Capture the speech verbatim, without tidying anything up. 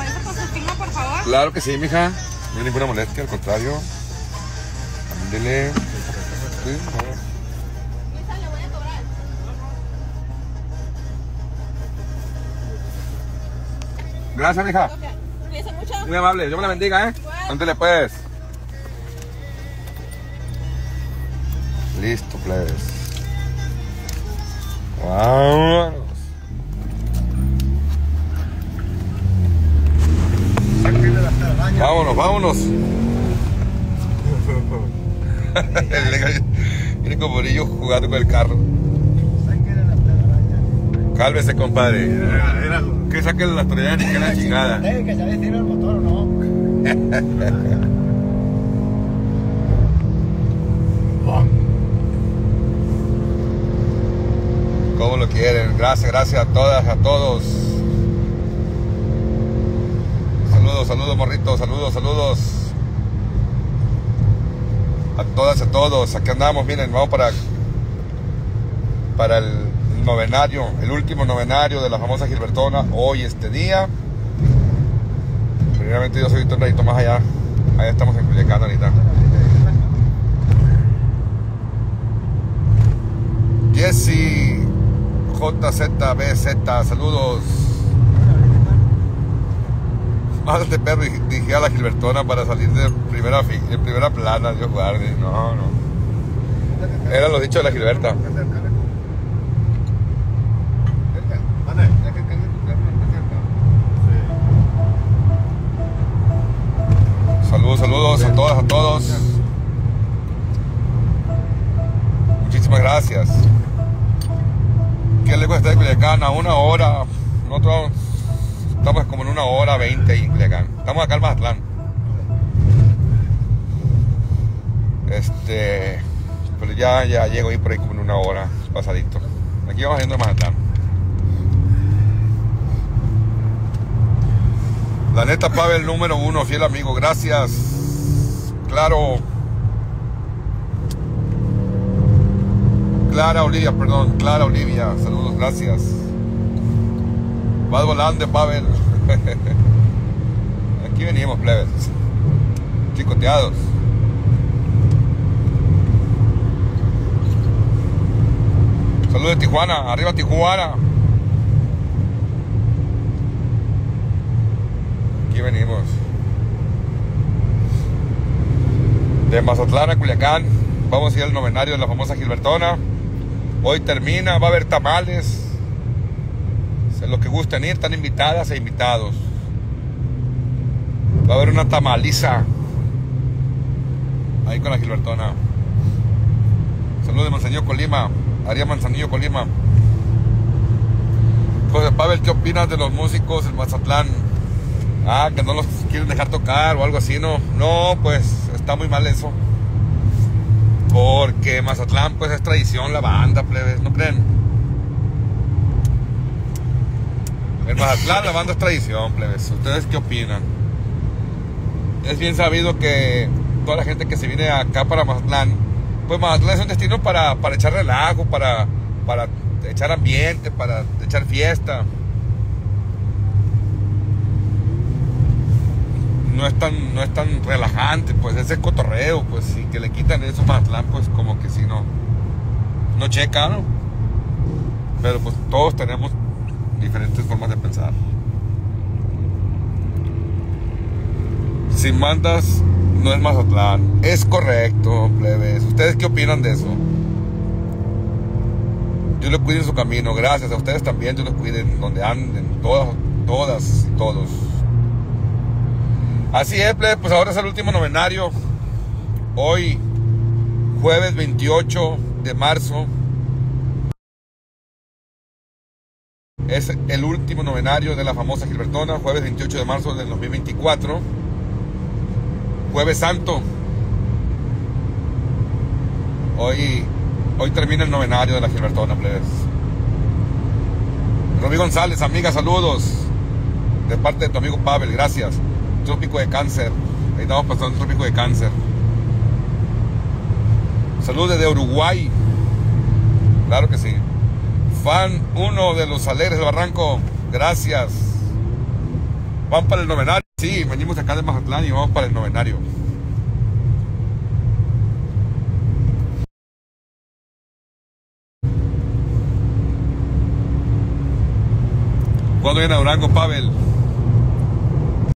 eso con su firma, por favor? Claro que sí, mija. No hay ninguna molestia, al contrario. Ándele. Sí, no. Misa, le voy a cobrar. Gracias, mija. Cuídense mucho. Muy amable. Dios me la bendiga, ¿eh? Igual. Ándele, pues. Listo, plebes. Vámonos. Vámonos, vámonos. Viene como niño jugando con el carro. Cálmese, compadre. Que saquen las troyanas y que la chingada. Que sabe si era el motor o no. Como lo quieren. Gracias, gracias a todas, a todos. Saludos, saludos, morritos, saludos, saludos. A todas, a todos. Aquí andamos, miren, vamos para para el novenario, el último novenario de la famosa Gilbertona, hoy, este día. Primeramente yo soy un ratito más allá. Allá estamos en Culiacán ahorita. Jesse J Z B Z, saludos. Madre de perro, dije a la Gilbertona para salir de primera, de primera plana, Dios guarde. No, no. Eran los dichos de la Gilberta. Saludos, saludos a todas, a todos. Muchísimas gracias. ¿Qué le cuesta de Culiacán? A una hora. Nosotros estamos como en una hora veinte ahí en Culiacán. Estamos acá en Mazatlán. Este. Pero ya, ya llego ahí por ahí como en una hora pasadito. Aquí vamos yendo a Mazatlán. La neta, Pavel, número uno, fiel amigo, gracias. Claro. Clara Olivia, perdón, Clara Olivia, saludos, gracias. Vas volando, Pavel. Aquí venimos, plebes. Chicoteados. Saludos de Tijuana, arriba Tijuana. Aquí venimos. De Mazatlán a Culiacán. Vamos a ir al novenario de la famosa Gilbertona. Hoy termina, va a haber tamales. Los que gusten ir, están invitadas e invitados. Va a haber una tamaliza ahí con la Gilbertona. Saludos de Manzanillo, Colima. Aria Manzanillo, Colima. José Pavel, ¿qué opinas de los músicos en Mazatlán? Ah, que no los quieren dejar tocar o algo así, ¿no? No, pues está muy mal eso. Porque Mazatlán, pues es tradición la banda, plebes, ¿no creen? En Mazatlán la banda es tradición, plebes. ¿Ustedes qué opinan? Es bien sabido que toda la gente que se viene acá para Mazatlán, pues Mazatlán es un destino para, para echar relajo, para, para echar ambiente, para echar fiesta. No es tan, no es tan relajante, pues ese cotorreo, pues si que le quitan eso a Mazatlán, pues como que si no, no checa, ¿no? Pero pues todos tenemos diferentes formas de pensar. Sin mandas no es Mazatlán. Es correcto, plebes. ¿Ustedes qué opinan de eso? Dios les cuide en su camino. Gracias a ustedes también. Dios les cuide donde anden. Todas, todas y todos. Así es, plebes. Pues ahora es el último novenario. Hoy, jueves veintiocho de marzo. Es el último novenario de la famosa Gilbertona, jueves veintiocho de marzo del dos mil veinticuatro. Jueves Santo. Hoy, hoy termina el novenario de la Gilbertona, plebes. Rubí González, amiga, saludos. De parte de tu amigo Pavel, gracias. Trópico de Cáncer. Ahí estamos pasando el trópico de Cáncer. Saludos desde Uruguay. Claro que sí. Fan uno de los Alegres del Barranco, gracias. Vamos para el novenario. Sí, venimos acá de Mazatlán y vamos para el novenario. ¿Cuándo viene a Durango, Pavel?